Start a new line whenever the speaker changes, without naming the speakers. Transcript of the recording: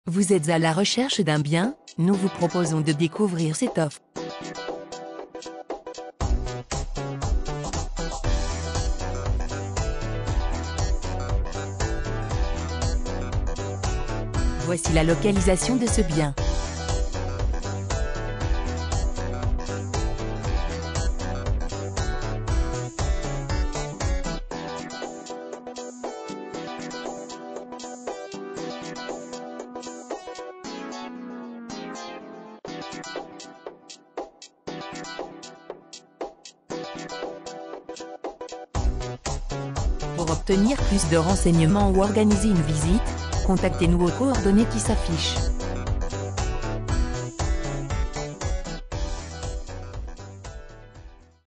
Vous êtes à la recherche d'un bien? Nous vous proposons de découvrir cette offre. Voici la localisation de ce bien. Pour obtenir plus de renseignements ou organiser une visite, contactez-nous aux coordonnées qui s'affichent.